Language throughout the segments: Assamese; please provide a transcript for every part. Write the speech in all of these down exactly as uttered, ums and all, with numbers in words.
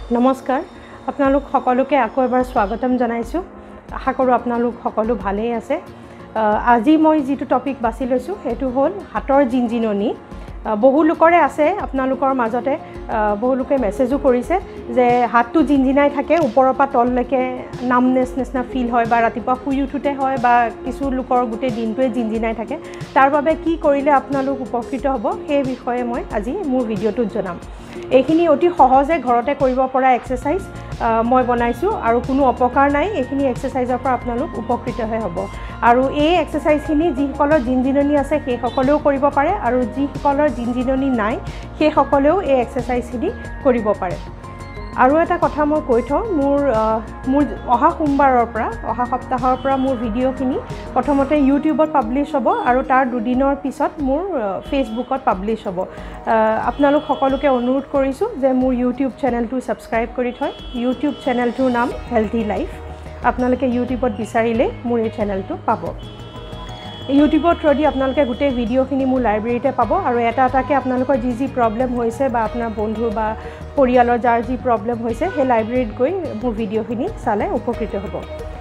নমস্কাৰ আপোনালোক সকলোকে আকৌ এবাৰ স্বাগতম জনাইছো আশা কৰো আপোনালোক সকলো ভালেই আছে আজি মই যেটো টপিক বাছি লৈছো হেতু হল হাতৰ জিনজিননি বহু লোকৰে আছে আপোনালোকৰ মাজতে বহু লোকে মেছেজও কৰিছে যে হাতটো জিনজিনাই থাকে ওপৰৰ পৰা তললৈকে নামনেছ নেছনা ফিল হয় বা ৰাতিপুৱা শুই উঠুতে হয় বা কিছু লোকৰ গোটে দিনটোৱে জিনজিনাই থাকে তাৰ বাবে কি কৰিলে আপোনালোক উপকৃত হ'ব সেই বিষয়ে মই আজি মোৰ ভিডিঅ'টোত জনাম এইখিনি অতি সহজে ঘৰতে কৰিব পৰা এক্সাৰসাইজ মই বনাইছো আৰু কোনো অপকাৰ নাই এইখিনি এক্সাৰসাইজৰ পৰা আপোনালোক উপকৃত হৈ হ'ব আৰু এই এক্সাৰসাইজখিনি যিসকলৰ জিনজিননি আছে সেই সকলেও কৰিব পাৰে আৰু যিসকলৰ জিনজিননি নাই সেই সকলেও এই এক্সাৰসাইজখিনি কৰিব পাৰে আৰু এটা কথা মই কৈ থওঁ মোৰ মোৰ অহা সোমবাৰৰ পৰা অহা সপ্তাহৰ পৰা মোৰ ভিডিঅ'খিনি প্ৰথমতে ইউটিউবত পাবলিশ হ'ব আৰু তাৰ দুদিনৰ পিছত মোৰ ফেচবুকত পাবলিশ হ'ব আপোনালোক সকলোকে অনুৰোধ কৰিছো যে মোৰ ইউটিউব চেনেলটো সাবস্ক্ৰাইব কৰি থয় ইউটিউব চেনেলটোৰ নাম হেলথি লাইফ আপোনালোকে ইউটিউবত বিচাৰিলে মোৰ এই চেনেলটো পাব ইউটিউবত থ্ৰুদি আপোনালোকে গোটে ভিডিঅ'খিনি মোৰ লাইব্ৰেৰীতে পাব আৰু এটা এটাকে আপোনালোকৰ যি যি প্ৰবলেম হৈছে বা আপোনাৰ বন্ধু বা পৰিয়ালৰ যাৰ যি প্ৰবলেম হৈছে সেই লাইব্ৰেৰীত গৈ মোৰ ভিডিঅ'খিনি চালে উপকৃত হ'ব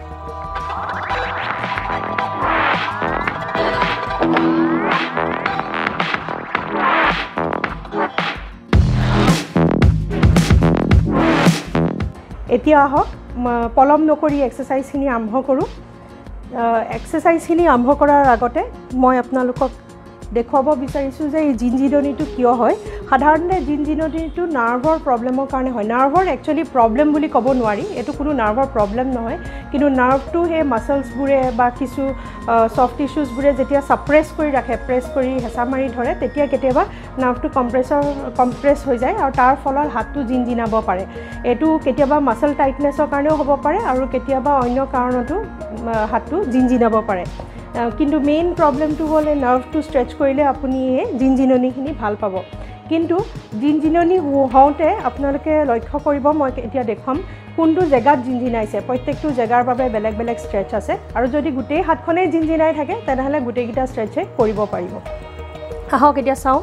এতিয়া আহক পলম নকৰি এক্সাৰসাইজখিনি আৰম্ভ কৰোঁ এক্সাৰসাইজখিনি আৰম্ভ কৰাৰ আগতে মই আপোনালোকক দেখুৱাব বিচাৰিছো যে এই জিনজিননিটো কিয় হয় সাধাৰণতে জিনজিননিটো নাৰ্ভৰ প্ৰবলেমৰ কাৰণে হয় নাৰ্ভৰ একচুয়ালি প্ৰবলেম বুলি ক'ব নোৱাৰি এটো কোনো নাৰ্ভৰ প্ৰবলেম নহয় কিন্তু নাৰ্ভটো হে মাসলছবোৰে বা কিছু সফট টিস্যুজবোৰে যেতিয়া সাপ্ৰেছ কৰি ৰাখে প্ৰেছ কৰি হেঁচা মাৰি ধৰে তেতিয়া কেতিয়াবা নাৰ্ভটো কম্প্ৰেছৰ কম্প্ৰেছ হৈ যায় আৰু তাৰ ফলত হাতটো জিনজিনাব পাৰে এটো কেতিয়াবা মাসল টাইটনেছৰ কাৰণেও হ'ব পাৰে আৰু কেতিয়াবা অন্য কাৰণতো হাতটো জিনজিনাব পাৰে কিন্তু মেইন প্ৰবলেমটো হলে নাৰ্ভটো ষ্ট্ৰেচ কৰিলে আপুনি জিনজিননিখিনি ভাল পাব কিন্তু জিনজিননি হওঁতে আপোনালোকে লক্ষ্য কৰিব মই এতিয়া দেখুৱাম কোনটো জেগাত জিনজিনাইছে প্ৰত্যেকটো জেগাৰ বাবে বেলেগ বেলেগ ষ্ট্ৰেচ আছে আৰু যদি গোটেই হাতখনে জিনজিনাই থাকে তেনেহলে গোটেইকিটা ষ্ট্ৰেচে কৰিব পাৰিব আহক এতিয়া চাও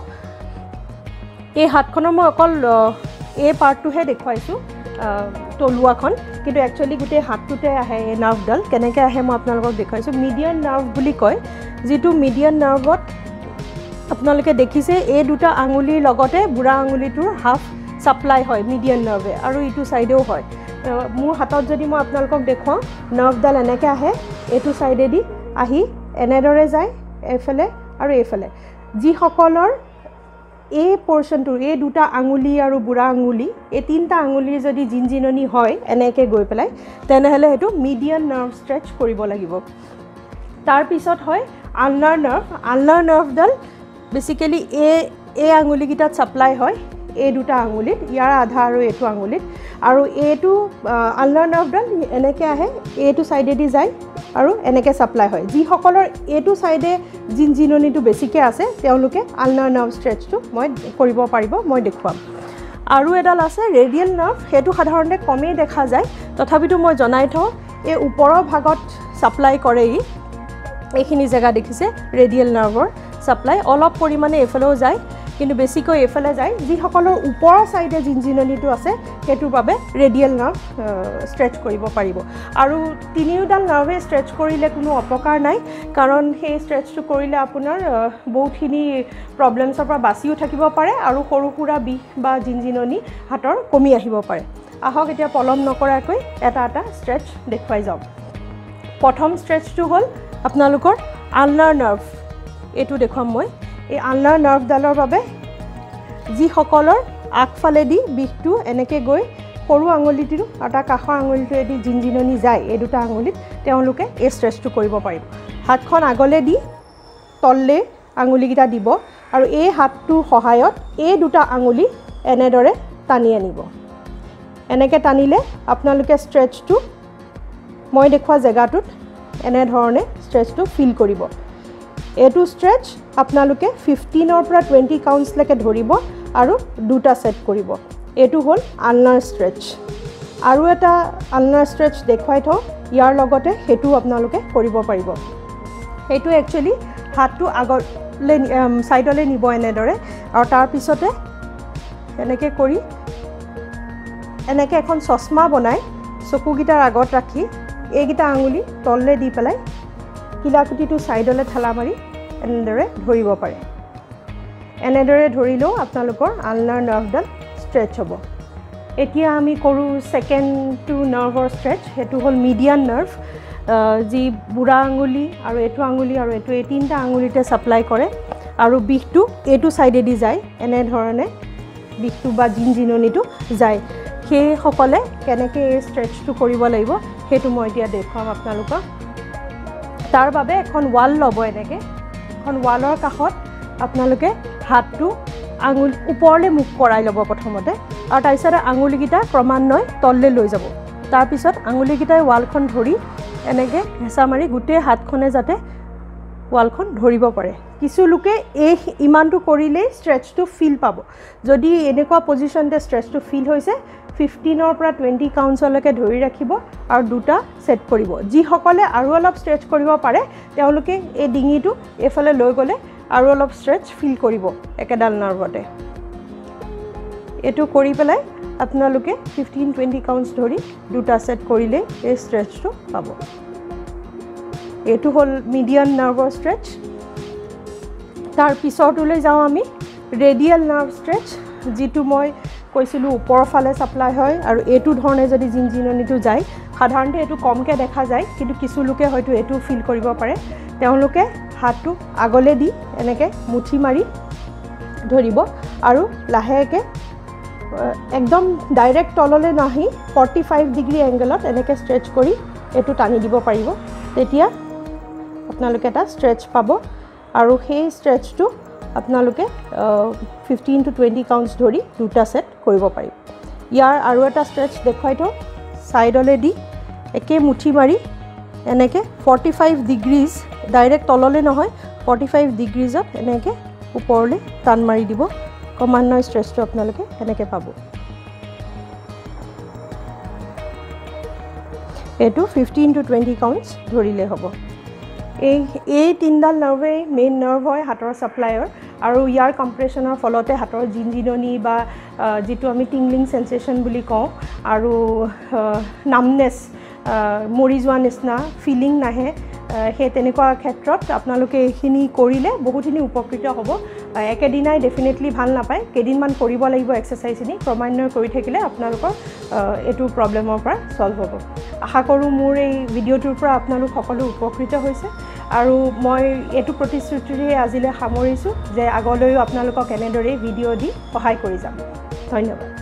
এই হাতখনৰ মই অকল এই পাৰ্টটোহে দেখুৱাইছো তলুৱাখন কিন্তু একচুয়ালি গোটে হাতটোতে আহে এই নাৰ্ভডাল কেনেকৈ আহে মই আপোনালোকক দেখুৱাইছো মিডিয়ান নাৰ্ভ বুলি কয় যেটো মিডিয়ান নাৰ্ভত আপোনালোকে দেখিছে এই দুটা আঙুলিৰ লগতে বুঢ়া আঙুলিটোৰ হাফ সাপ্লাই হয় মিডিয়ান নাৰ্ভে আৰু ইটো সাইডেও হয় মোৰ হাতত যদি মই আপোনালোকক দেখুৱাও নাৰ্ভডাল এনেকৈ আহে এইটো সাইডেদি আহি এনেদৰে যায় এফালে আৰু এফালে যিসকলৰ এই পোৰ্শনটো এই দুটা আঙুলি আৰু বুঢ়া আঙুলি এই তিনটা আঙুলিৰ যদি জিনজিননি হয় এনেকৈ গৈ পেলাই তেনেহলে হেতু মিডিয়ান নাৰ্ভ ষ্ট্ৰেচ কৰিব লাগিব তাৰ পিছত হয় আলনাৰ নাৰ্ভ আলনাৰ নাৰ্ভডাল বেসিক্যালি এ এ আঙুলিকিটাত সাপ্লাই হয় এই দুটা আঙুলিত ইয়াৰ আধা আৰু এটো আঙুলিত আৰু এটো আলনাৰ নাৰ্ভডাল এনেকৈ আহে এটো সাইডেদি যায় আৰু এনেকৈ সাপ্লাই হয় যি সকলৰ এটো সাইডে জিনজিননিটো বেছিকৈ আছে তেওঁলোকে আলনাৰ নাৰ্ভ ষ্ট্ৰেচটো মই কৰিব পাৰিব মই দেখুৱাম আৰু এডাল আছে ৰেডিয়েল নাৰ্ভ হেতু সাধাৰণতে কমেই দেখা যায় তথাপিতো মই জনাই থওঁ এই ওপৰৰ ভাগত সাপ্লাই কৰে ই এইখিনি জায়গা দেখিছে ৰেডিয়েল নাৰ্ভৰ সাপ্লাই অলপ পৰিমাণে এফালেও যায় কিন্তু বেছিকৈ এফালে যায় যি সকলৰ ওপৰৰ সাইডে জিনজিননিটো আছে হেতুৰ বাবে ৰেডিয়েল নাৰ্ভ ষ্ট্ৰেচ কৰিব পাৰিব আৰু তিনিওডাল নাৰ্ভে ষ্ট্ৰেচ কৰিলে কোনো অপকাৰ নাই কাৰণ সেই ষ্ট্ৰেচটো কৰিলে আপোনাৰ বহুতখিনি প্ৰবলেমছৰ পৰা বাচিও থাকিব পাৰে আৰু সৰু সুৰা বিষ বা জিনজিননি হাতৰ কমি আহিব পাৰে আহক এতিয়া পলম নকৰাকৈ এটা এটা ষ্ট্ৰেচ দেখুৱাই যাম প্ৰথম ষ্ট্ৰেচটো হ'ল আপোনালোকৰ আলনাৰ নাৰ্ভ এটো দেখুৱাম মই এই আলনাৰ নাৰ্ভডালৰ বাবে যিসকলৰ আগফালেদি বিষটো এনেকৈ গৈ সৰু আঙুলিটো আৰু তাৰ কাষৰ আঙুলিটোৱেদি জিনজিননি যায় এই দুটা আঙুলিত তেওঁলোকে এই ষ্ট্ৰেচটো কৰিব পাৰিব হাতখন আগলে দি তললে আঙুলিকিটা দিব আৰু এই হাতটোৰ সহায়ত এই দুটা আঙুলি এনেদৰে টানি আনিব এনেকৈ টানিলে আপোনালোকে ষ্ট্ৰেচটো মই দেখুৱা জেগাটোত এনে ধৰণে ষ্ট্ৰেচটো ফিল কৰিব এটো ষ্ট্ৰেচ আপোনালোকে ফিফটিনৰ পৰা টুৱেণ্টি কাউন্টছলৈকে ধৰিব আৰু দুটা সেট কৰিব এটো হ'ল আলনাৰ ষ্ট্ৰেচ আৰু এটা আলনাৰ ষ্ট্ৰেচ দেখুৱাই থওঁ ইয়াৰ লগতে হেতু আপোনালোকে কৰিব পাৰিব হেতু একচুয়ালি হাতটো আগলৈ সাইডলৈ নিব এনেদৰে আৰু তাৰ পিছতে এনেকৈ কৰি এনেকৈ এখন চশমা বনাই চকুকেইটাৰ আগত ৰাখি এইকেইটা আঙুলি তললৈ দি পেলাই কিলাকুটিটো ছাইডলৈ ঠেলা মাৰি এনেদৰে ধৰিব পাৰে এনেদৰে ধৰিলেও আপোনালোকৰ আলনাৰ নাৰ্ভডাল ষ্ট্ৰেচ হ'ব এতিয়া আমি কৰোঁ ছেকেণ্ডটো নাৰ্ভৰ ষ্ট্ৰেচ সেইটো হ'ল মিডিয়ান নাৰ্ভ যি বুঢ়া আঙুলি আৰু এইটো আঙুলি আৰু এইটো এই তিনিটা আঙুলিতে ছাপ্লাই কৰে আৰু বিষটো এইটো ছাইডেদি যায় এনেধৰণে বিষটো বা জিনজিননিটো যায় সেইসকলে কেনেকৈ এই ষ্ট্ৰেচটো কৰিব লাগিব সেইটো মই এতিয়া দেখুৱাম আপোনালোকক তাৰ বাবে এখন ৱাল ল'ব এনেকৈ এখন ৱালৰ কাষত আপোনালোকে হাতটো আঙুল ওপৰলৈ মুখ কৰাই ল'ব প্ৰথমতে আৰু তাৰপিছত আঙুলিকেইটা ক্ৰমান্বয়ে তললৈ লৈ যাব তাৰপিছত আঙুলিকেইটাই ৱালখন ধৰি এনেকৈ হেঁচা মাৰি গোটেই হাতখনে যাতে ৱালখন ধৰিব পাৰে কিছু লোকে এই ইমানটো কৰিলেই ষ্ট্ৰেচটো ফিল পাব যদি এনেকুৱা পজিশ্যনতে ষ্ট্ৰেচটো ফিল হৈছে ফিফটিনৰ পৰা টুৱেণ্টি কাউণ্টছলৈকে ধৰি ৰাখিব আৰু দুটা ছেট কৰিব যিসকলে আৰু অলপ ষ্ট্ৰেচ কৰিব পাৰে তেওঁলোকে এই ডিঙিটো এইফালে লৈ গ'লে আৰু অলপ ষ্ট্ৰেচ ফিল কৰিব একেডাল নাৰ্ভতে এইটো কৰি পেলাই আপোনালোকে ফিফটিন টুৱেণ্টি কাউণ্টছ ধৰি দুটা ছেট কৰিলে এই ষ্ট্ৰেচটো পাব এইটো হ'ল মিডিয়ান নাৰ্ভৰ ষ্ট্ৰেচ তাৰ পিছৰটোলৈ যাওঁ আমি ৰেডিয়েল নাৰ্ভ ষ্ট্ৰেচ যিটো মই কৈছিলোঁ ওপৰৰ ফালে ছাপ্লাই হয় আৰু এইটো ধৰণে যদি জিনজিননিটো যায় সাধাৰণতে এইটো কমকৈ দেখা যায় কিন্তু কিছু লোকে হয়তো এইটো ফিল কৰিব পাৰে তেওঁলোকে হাতটো আগলৈ দি এনেকৈ মুঠি মাৰি ধৰিব আৰু লাহেকৈ একদম ডাইৰেক্ট তললৈ নাহি ফৰ্টি ফাইভ ডিগ্ৰী এংগলত এনেকৈ ষ্ট্ৰেচ কৰি এইটো টানি দিব পাৰিব তেতিয়া আপোনালোকে এটা ষ্ট্ৰেচ পাব আৰু সেই ষ্ট্ৰেচটো আপোনালোকে ফিফটিন টু টুৱেণ্টি কাউণ্টছ ধৰি দুটা ছেট কৰিব পাৰিব ইয়াৰ আৰু এটা ষ্ট্ৰেচ দেখুৱাই থওঁ ছাইডলৈ দি একে মুঠি মাৰি এনেকৈ ফৰ্টি ফাইভ ডিগ্ৰীজ ডাইৰেক্ট তললৈ নহয় ফৰ্টি ফাইভ ডিগ্ৰীজত এনেকৈ ওপৰলৈ টান মাৰি দিব ক্ৰমান্বয়ে ষ্ট্ৰেচটো আপোনালোকে এনেকৈ পাব এইটো ফিফটিন টু টুৱেণ্টি কাউণ্টছ ধৰিলে হ'ব এই এই তিনিডাল নাৰ্ভেই মেইন নাৰ্ভ হয় হাতৰ ছাপ্লাইৰ আৰু ইয়াৰ কম্প্ৰেশ্যনৰ ফলতে হাতৰ জিনজিননি বা যিটো আমি টিংলিং সেন্সেশ্যন বুলি কওঁ আৰু নামনেছ মৰি যোৱা নিচিনা ফিলিং নাহে সেই তেনেকুৱা ক্ষেত্ৰত আপোনালোকে এইখিনি কৰিলে বহুতখিনি উপকৃত হ'ব একেদিনাই ডেফিনেটলি ভাল নাপায় কেইদিনমান কৰিব লাগিব এক্সাৰচাইজখিনি ক্ৰমান্বয়ে কৰি থাকিলে আপোনালোকৰ এইটো প্ৰব্লেমৰ পৰা ছল্ভ হ'ব আশা কৰোঁ মোৰ এই ভিডিঅ'টোৰ পৰা আপোনালোক সকলো উপকৃত হৈছে আৰু মই এইটো প্ৰতিশ্ৰুতিৰে আজিলৈ সামৰিছোঁ যে আগলৈও আপোনালোকক এনেদৰেই ভিডিঅ' দি সহায় কৰি যাম ধন্যবাদ